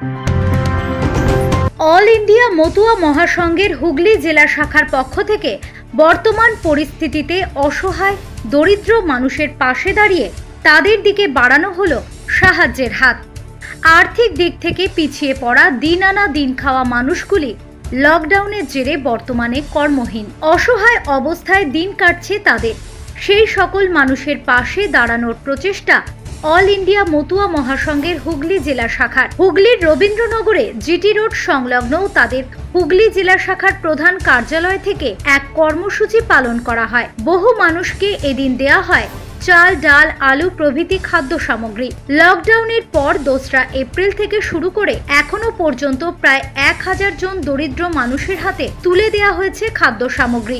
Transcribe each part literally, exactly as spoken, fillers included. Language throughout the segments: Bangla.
অল ইন্ডিয়া মতুয়া মহাসংঘের হুগলি জেলা শাখার পক্ষ থেকে বর্তমান পরিস্থিতিতে অসহায় দরিদ্র মানুষের পাশে দাঁড়িয়ে তাদের দিকে বাড়ানো হলো সাহায্যের হাত। আর্থিক দিক থেকে পিছিয়ে পড়া দিন আনা দিন খাওয়া মানুষগুলি লকডাউনের জেরে বর্তমানে কর্মহীন, অসহায় অবস্থায় দিন কাটছে তাদের। সেই সকল মানুষের পাশে দাঁড়ানোর প্রচেষ্টা অল ইন্ডিয়া মতুয়া মহাসংঘের হুগলি জেলা শাখার। হুগলির রবীন্দ্রনগরে জিটি রোড সংলগ্ন তাদের হুগলি জেলা শাখার প্রধান কার্যালয় থেকে এক কর্মসূচি পালন করা হয়। বহু মানুষকে এদিন দেয়া হয় চাল, ডাল, আলু প্রভৃতি খাদ্য সামগ্রী। লকডাউনের পর দোসরা এপ্রিল থেকে শুরু করে এখনো পর্যন্ত প্রায় এক হাজার জন দরিদ্র মানুষের হাতে তুলে দেওয়া হয়েছে খাদ্য সামগ্রী।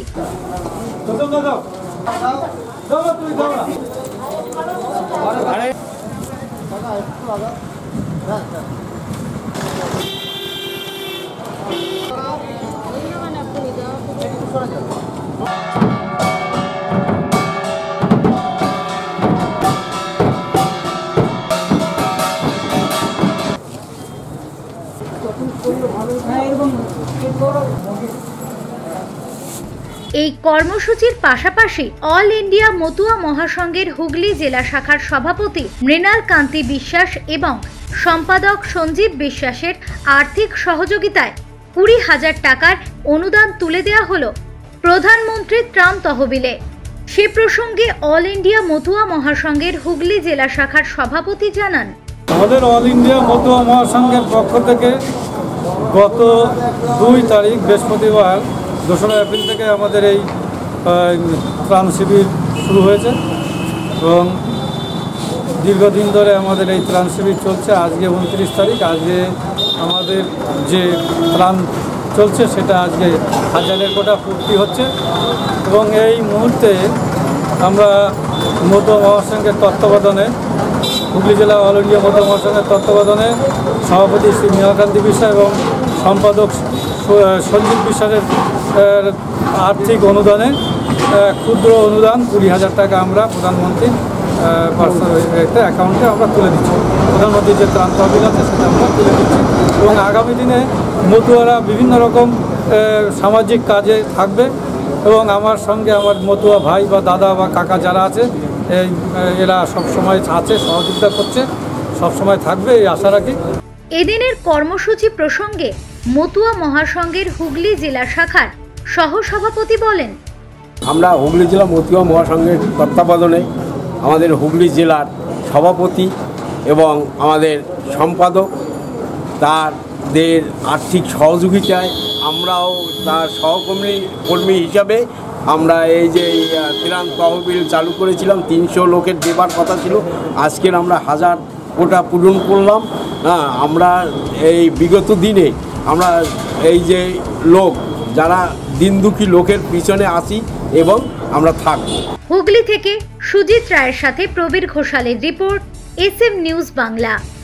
এই কর্মসূচির পাশাপাশি অল ইন্ডিয়া মতুয়া মহাসংঘের হুগলি জেলা শাখার সভাপতি মৃণাল কান্তি বিশ্বাস এবং সম্পাদক সঞ্জীব বিশ্বাসের আর্থিক সহযোগিতায় কুড়ি হাজার টাকার অনুদান তুলে দেওয়া হলো প্রধানমন্ত্রীর ত্রাণ তহবিলে। সে প্রসঙ্গে অল ইন্ডিয়া মতুয়া মহাসংঘের হুগলি জেলা শাখার সভাপতি জানান, আমাদের অল ইন্ডিয়া মতুয়া মহাসংঘের পক্ষ থেকে গত দুই তারিখ বৃহস্পতিবার দোসরা এপ্রিল থেকে আমাদের এই ত্রাণ শিবির শুরু হয়েছে এবং দীর্ঘদিন ধরে আমাদের এই ত্রাণ শিবির চলছে। আজকে উনত্রিশ তারিখ, আজকে আমাদের যে ত্রাণ চলছে সেটা আজকে হাজারের কোটা পূর্তি হচ্ছে এবং এই মুহূর্তে আমরা মতুয়া মহাসংঘের তত্ত্বাবধানে হুগলি জেলা অল ইন্ডিয়া মতুয়া মহাসংঘের তত্ত্বাবধানে সভাপতি শ্রী মৃণালকান্তি বিশ্বাস এবং সম্পাদক সঞ্জীব বিশ্বাসের আর্থিক অনুদানে ক্ষুদ্র অনুদান কুড়ি হাজার টাকা আমরা প্রধানমন্ত্রীর পার্সোনাল অ্যাকাউন্টে আমরা তুলে দিচ্ছি। প্রধানমন্ত্রীর যে ত্রাণ তহবিল আছে সেটা আমরা তুলে দিচ্ছি এবং আগামী দিনে মতুয়ারা বিভিন্ন রকম সামাজিক কাজে থাকবে এবং আমার সঙ্গে আমার মতুয়া ভাই বা দাদা বা কাকা যারা আছে এই এরা সবসময় আছে, সহযোগিতা করছে, সবসময় থাকবে এই আশা রাখি। এদিনের কর্মসূচি প্রসঙ্গে মতুয়া মহাসংঘের হুগলি জেলা শাখার সহসভাপতি বলেন, আমরা হুগলি জেলা মতুয়া মহাসংঘের তত্ত্বাবধানে আমাদের হুগলি জেলার সভাপতি এবং আমাদের সম্পাদক তাদের আর্থিক সহযোগিতায় আমরাও তার সহকর্মী কর্মী হিসাবে আমরা এই যে ত্রাণ তহবিল চালু করেছিলাম, তিনশো লোকের দেবার কথা ছিল, আজকের আমরা হাজার কোটা পূরণ করলাম। হ্যাঁ, আমরা এই বিগত দিনে আমরা এই যে লোক যারা দিন দুঃখী লোকের পিছনে আসি এবং আমরা থাকব। হুগলি থেকে সুজিত রায়ের সাথে প্রবীর ঘোষালের report, S M news Bangla.